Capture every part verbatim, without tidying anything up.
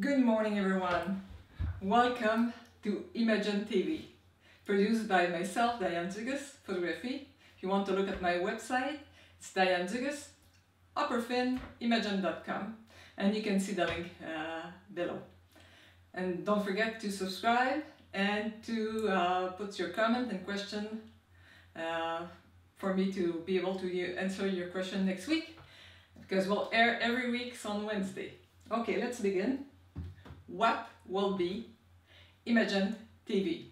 Good morning everyone. Welcome to Imagine T V, produced by myself, Diane Dugas, photography. If you want to look at my website, it's Diane Dugas, upperfin imagine dot com, and you can see the link uh, below. And don't forget to subscribe and to uh, put your comment and question uh, for me to be able to answer your question next week, because we'll air every week on Wednesday. Okay, let's begin. What will be Imagine T V?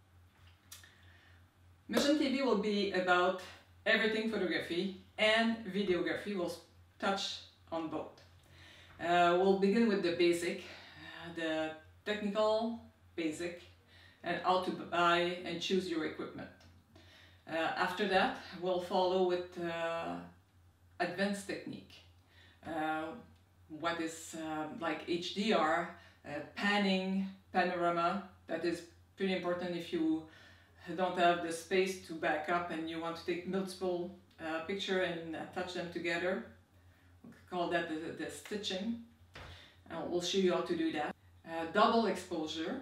Imagine T V will be about everything photography and videography. We'll touch on both. Uh, we'll begin with the basic, uh, the technical basic, and how to buy and choose your equipment. Uh, after that, we'll follow with uh, advanced technique. Uh, what is uh, like H D R, uh, panning, panorama. That is pretty important if you don't have the space to back up and you want to take multiple uh, pictures and attach them together. We call that the, the stitching. Uh, we'll show you how to do that. Uh, double exposure.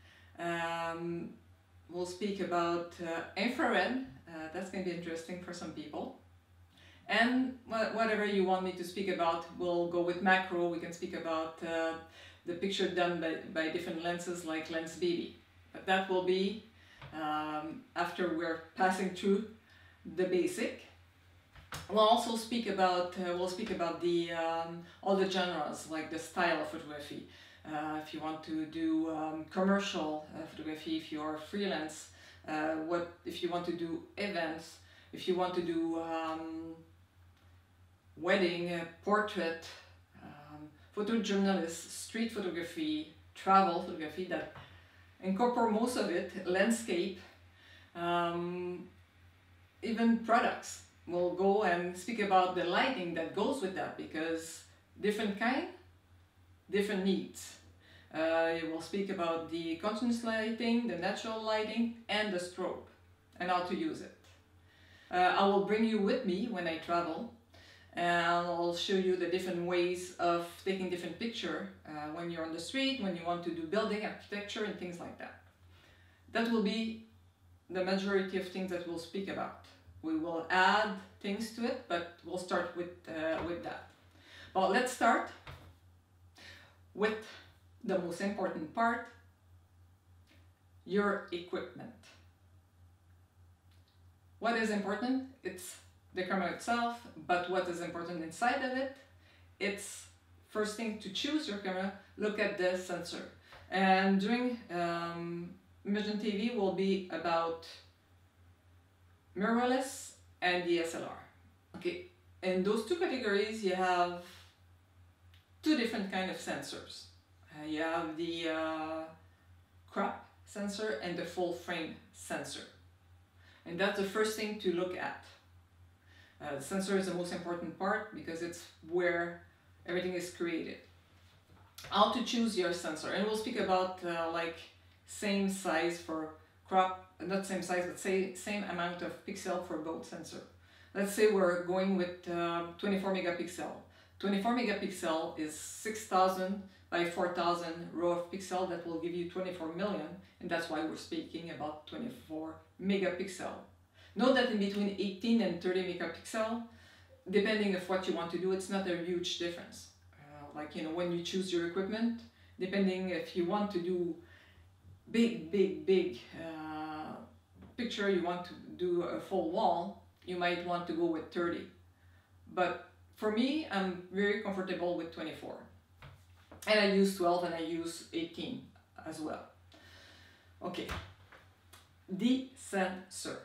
Um, we'll speak about uh, infrared. Uh, that's going to be interesting for some people. And whatever you want me to speak about, we'll go with macro. We can speak about uh, the picture done by, by different lenses like Lens Baby. But that will be um, after we're passing through the basic. We'll also speak about, uh, we'll speak about the, um, all the genres, like the style of photography. Uh, if you want to do um, commercial uh, photography, if you are freelance, uh, what if you want to do events, if you want to do um, wedding, uh, portrait, um, photojournalist, street photography, travel photography, that incorporate most of it, landscape, um, even products. We'll go and speak about the lighting that goes with that, because different kind, different needs. Uh, we'll speak about the continuous lighting, the natural lighting, and the strobe, and how to use it. Uh, I will bring you with me when I travel, and I'll show you the different ways of taking different pictures uh, when you're on the street, when you want to do building, architecture, and things like that. That will be the majority of things that we'll speak about. We will add things to it, but we'll start with, uh, with that. Well, let's start with the most important part, your equipment. What is important? It's the camera itself, but what is important inside of it? It's first thing to choose your camera, look at the sensor. And during um, Imagine T V will be about mirrorless and D S L R. Okay, in those two categories you have two different kind of sensors. Uh, you have the uh, crop sensor and the full frame sensor. And that's the first thing to look at. Uh, the sensor is the most important part because it's where everything is created. How to choose your sensor, and we'll speak about uh, like same size for crop, not same size, but say same amount of pixel for both sensor. Let's say we're going with uh, twenty-four megapixel. twenty-four megapixel is six thousand by four thousand row of pixel. That will give you twenty-four million, and that's why we're speaking about twenty-four megapixel. Note that in between eighteen and thirty megapixel, depending of what you want to do, it's not a huge difference. Uh, like, you know, when you choose your equipment, depending if you want to do big, big, big uh, picture, you want to do a full wall, you might want to go with thirty. But for me, I'm very comfortable with twenty-four. And I use twelve and I use eighteen as well. Okay, the sensor.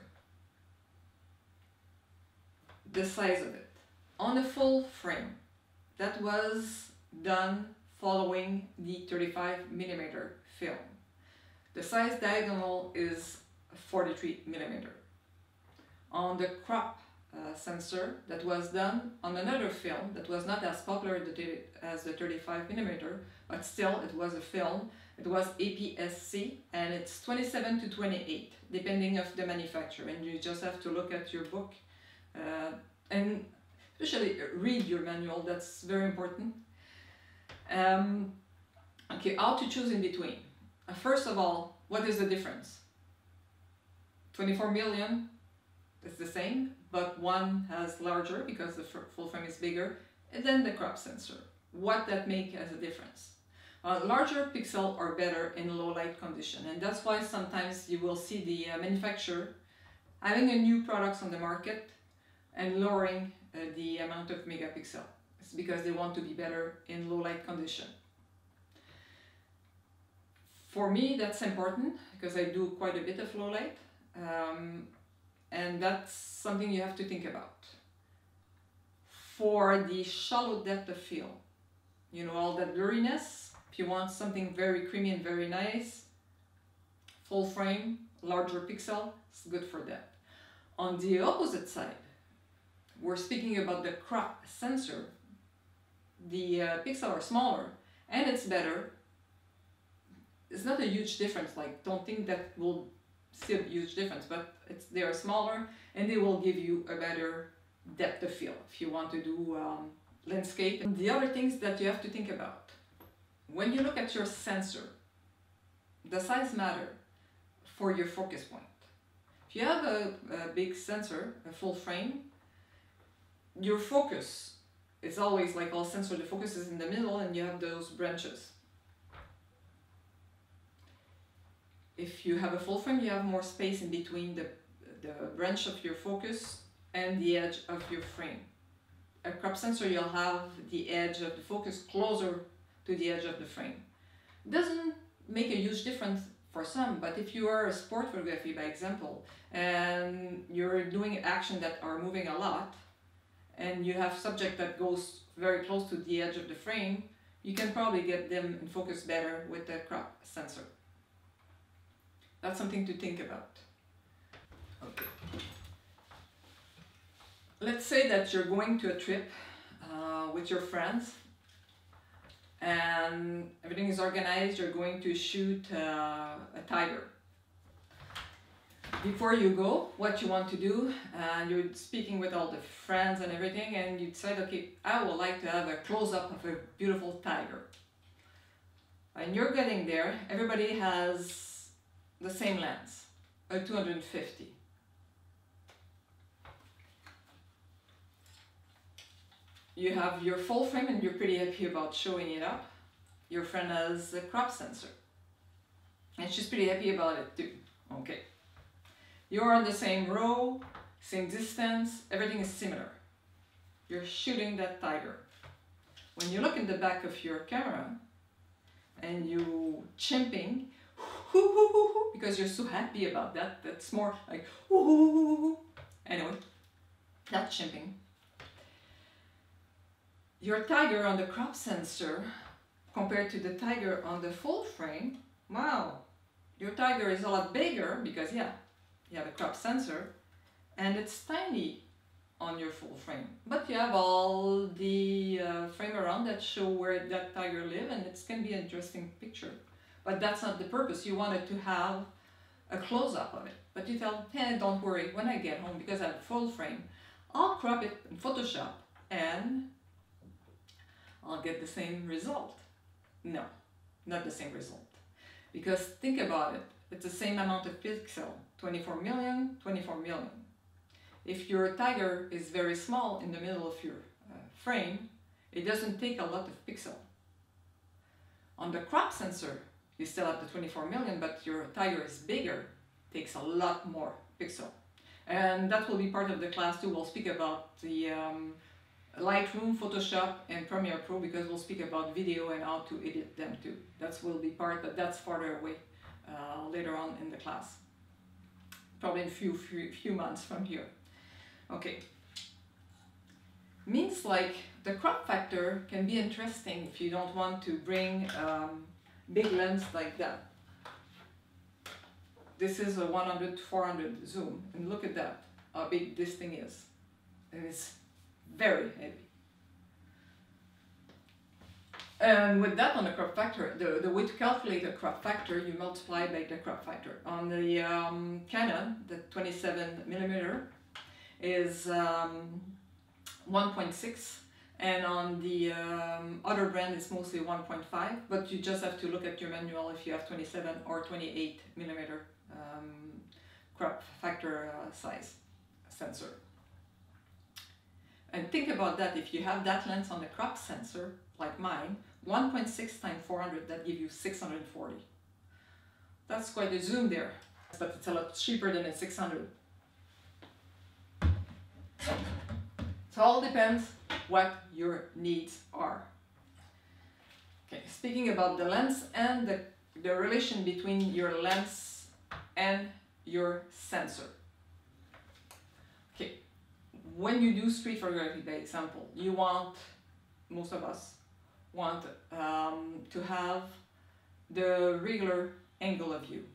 The size of it. On a full frame, that was done following the thirty-five millimeter film. The size diagonal is forty-three millimeter. On the crop uh, sensor, that was done on another film that was not as popular as the thirty-five millimeter, but still it was a film. It was A P S C, and it's twenty-seven to twenty-eight, depending of the manufacturer. And you just have to look at your book uh, and especially read your manual. That's very important. Um, Okay, how to choose in between? Uh, first of all, what is the difference? twenty-four million is the same, but one has larger because the full frame is bigger, and then the crop sensor. What that make as a difference? Uh, larger pixels are better in low light condition, and that's why sometimes you will see the uh, manufacturer having a new products on the market and lowering uh, the amount of megapixel. It's because they want to be better in low light condition. For me, that's important because I do quite a bit of low light, um, and that's something you have to think about. For the shallow depth of field, you know, all that blurriness, if you want something very creamy and very nice, full frame, larger pixel, it's good for that. On the opposite side, we're speaking about the crop sensor. The uh, pixels are smaller and it's better. It's not a huge difference, like don't think that will see a huge difference, but it's, they are smaller and they will give you a better depth of field if you want to do um, landscape. And the other things that you have to think about, when you look at your sensor, the size matter for your focus point. If you have a, a big sensor, a full frame, your focus is always like all sensors, the focus is in the middle and you have those branches. If you have a full frame, you have more space in between the, the branch of your focus and the edge of your frame. A crop sensor, you'll have the edge of the focus closer to the edge of the frame. It doesn't make a huge difference for some, but if you are a sport photography, by example, and you're doing action that are moving a lot, and you have subject that goes very close to the edge of the frame, you can probably get them in focus better with the crop sensor. That's something to think about. Okay. Let's say that you're going to a trip uh, with your friends and everything is organized, you're going to shoot uh, a tiger. Before you go, what you want to do, and uh, you're speaking with all the friends and everything, and you decide, okay, I would like to have a close-up of a beautiful tiger. And you're getting there, everybody has the same lens, a two hundred fifty. You have your full frame and you're pretty happy about showing it up. Your friend has a crop sensor and she's pretty happy about it too. Okay. You're on the same row, same distance, everything is similar. You're shooting that tiger. When you look in the back of your camera and you chimping, because you're so happy about that, that's more like anyway, that's chimping. Your tiger on the crop sensor compared to the tiger on the full frame, wow, your tiger is a lot bigger because yeah, you have a crop sensor and it's tiny on your full frame, but you have all the uh, frame around that show where that tiger lives, and it's can be an interesting picture. But that's not the purpose. You wanted to have a close-up of it. But you tell, hey, don't worry, when I get home, because I have full frame, I'll crop it in Photoshop and I'll get the same result. No, not the same result. Because think about it, it's the same amount of pixel, twenty-four million, twenty-four million. If your tiger is very small in the middle of your uh, frame, it doesn't take a lot of pixel. On the crop sensor, you still have the twenty-four million, but your tiger is bigger, takes a lot more pixel. And that will be part of the class too. We'll speak about the um, Lightroom, Photoshop and Premiere Pro, because we'll speak about video and how to edit them too. That will be part, but that's farther away uh, later on in the class. Probably in a few, few, few months from here. Okay. Means like the crop factor can be interesting if you don't want to bring um, big lens like that. This is a one hundred to four hundred zoom, and look at that, how big this thing is. And it's very heavy. And with that on the crop factor, the, the way to calculate the crop factor, you multiply by the crop factor. On the um, Canon, the twenty-seven millimeter is um, one point six, and on the um, other brand it's mostly one point five, but you just have to look at your manual if you have twenty-seven or twenty-eight millimeter um, crop factor uh, size sensor. And think about that, if you have that lens on the crop sensor, like mine, one point six times four hundred, that gives you six hundred forty. That's quite a zoom there, but it's a lot cheaper than a six hundred. So it all depends what your needs are. Okay, speaking about the lens and the, the relation between your lens and your sensor. Okay, when you do street photography, by example, you want, most of us want um, to have the regular angle of view.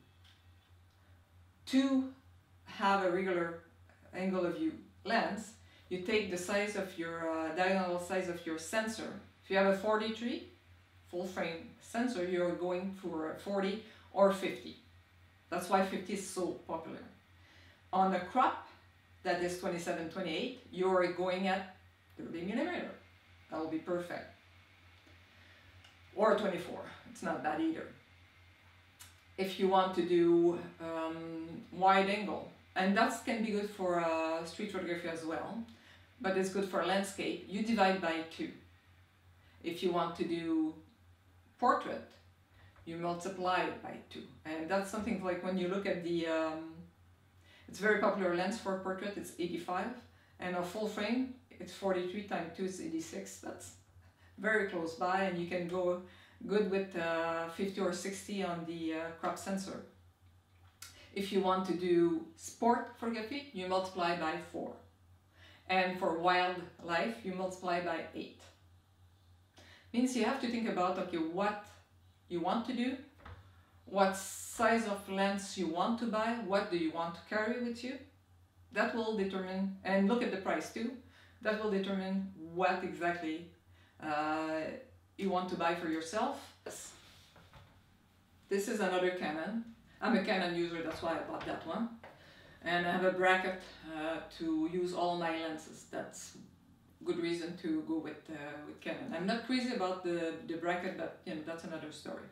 To have a regular angle of view lens, you take the size of your uh, diagonal size of your sensor. If you have a forty-three full frame sensor, you're going for forty or fifty. That's why fifty is so popular. On a crop that is twenty-seven, twenty-eight, you're going at thirty millimeter. That will be perfect. Or twenty-four, it's not bad either. If you want to do um, wide angle, and that can be good for uh, street photography as well, but it's good for landscape, you divide by two. If you want to do portrait, you multiply it by two. And that's something like when you look at the, um, it's very popular lens for portrait, it's eighty-five, and a full frame, it's forty-three times two is eighty-six. That's very close by, and you can go good with uh, fifty or sixty on the uh, crop sensor. If you want to do sport photography, you multiply by four. And for wildlife, you multiply by eight. Means you have to think about, okay, what you want to do, what size of lens you want to buy, what do you want to carry with you. That will determine, and look at the price too, that will determine what exactly uh, you want to buy for yourself. This is another Canon. I'm a Canon user, that's why I bought that one. And I have a bracket uh, to use all my lenses. That's good reason to go with, uh, with Canon. I'm not crazy about the, the bracket, but you know, that's another story.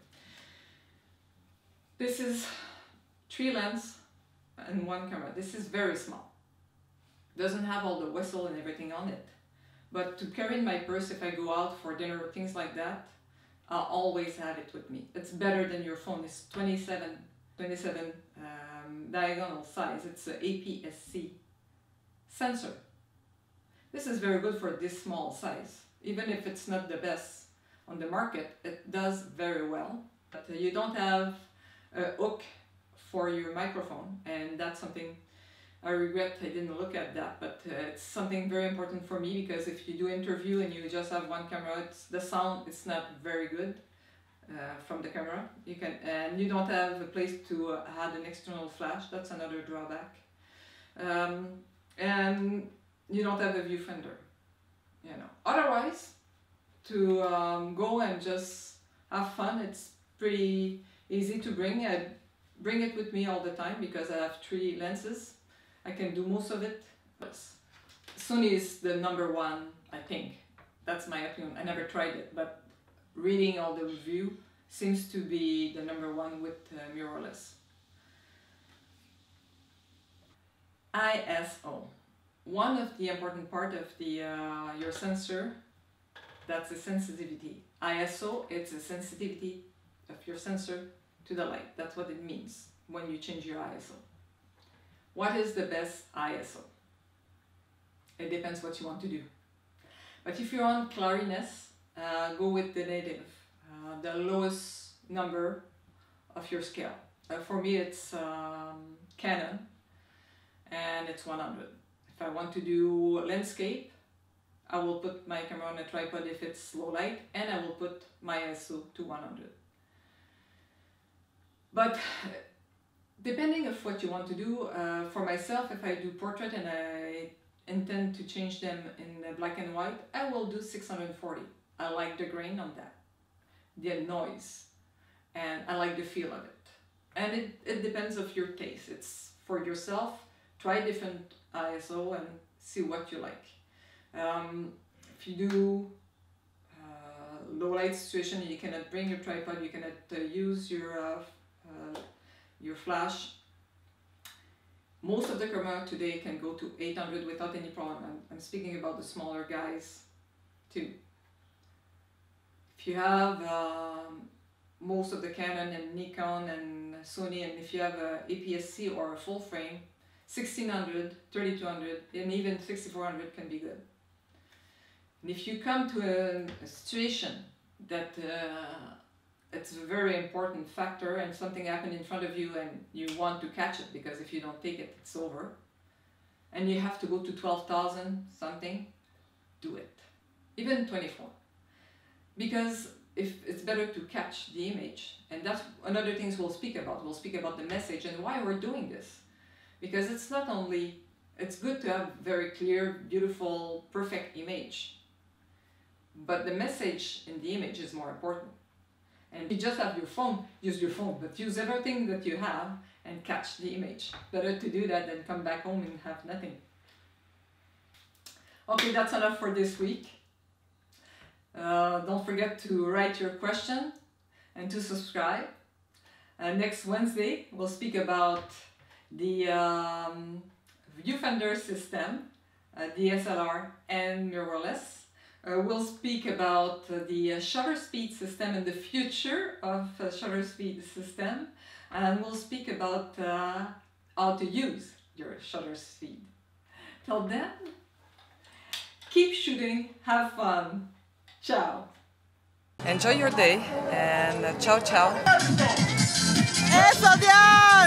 This is three lenses and one camera. This is very small. Doesn't have all the whistle and everything on it. But to carry in my purse if I go out for dinner or things like that, I'll always have it with me. It's better than your phone. It's twenty-seven, twenty-seven um, diagonal size. It's a A P S C sensor. This is very good for this small size. Even if it's not the best on the market, it does very well. But uh, you don't have a hook for your microphone, and that's something I regret I didn't look at that, but uh, it's something very important for me, because if you do interview and you just have one camera, it's, the sound it's not very good uh, from the camera. You can, and you don't have a place to uh, add an external flash. That's another drawback. Um, and you don't have a viewfinder. You know. Otherwise, to um, go and just have fun, it's pretty easy to bring. I bring it with me all the time because I have three lenses. I can do most of it. Sony is the number one, I think. That's my opinion. I never tried it, but reading all the review seems to be the number one with uh, mirrorless. I S O. One of the important part of the uh, your sensor, that's the sensitivity. I S O, it's a sensitivity of your sensor to the light. That's what it means when you change your I S O. What is the best I S O? It depends what you want to do. But if you're on clariness, uh, go with the native, uh, the lowest number of your scale. Uh, for me, it's um, Canon, and it's one hundred. If I want to do landscape, I will put my camera on a tripod if it's low light, and I will put my I S O to one hundred. But depending of what you want to do, uh, for myself, if I do portrait and I intend to change them in black and white, I will do six hundred forty. I like the grain on that, the noise, and I like the feel of it. And it, it depends of your taste. It's for yourself. Try different I S O and see what you like. Um, if you do uh, low light situation, you cannot bring your tripod, you cannot uh, use your uh, uh, your flash. Most of the camera today can go to eight hundred without any problem. I'm, I'm speaking about the smaller guys too. If you have um, most of the Canon and Nikon and Sony, and if you have a A P S C or a full frame, sixteen hundred, thirty-two hundred, and even sixty-four hundred can be good. And if you come to a, a situation that uh, it's a very important factor and something happened in front of you and you want to catch it, because if you don't take it, it's over, and you have to go to twelve thousand something, do it. Even twenty-four. Because if it's better to catch the image, and that's another things we'll speak about. We'll speak about the message and why we're doing this. Because it's not only, it's good to have very clear, beautiful, perfect image, but the message in the image is more important. And if you just have your phone, use your phone, but use everything that you have and catch the image. Better to do that than come back home and have nothing. Okay, that's enough for this week. Uh, don't forget to write your question and to subscribe. Uh, next Wednesday, we'll speak about the um, viewfinder system, uh, D S L R and mirrorless. Uh, we'll speak about uh, the uh, shutter speed system and the future of uh, shutter speed system, and we'll speak about uh, how to use your shutter speed. Till then, keep shooting, have fun, ciao! Enjoy your day and uh, ciao ciao! Eso, Dios!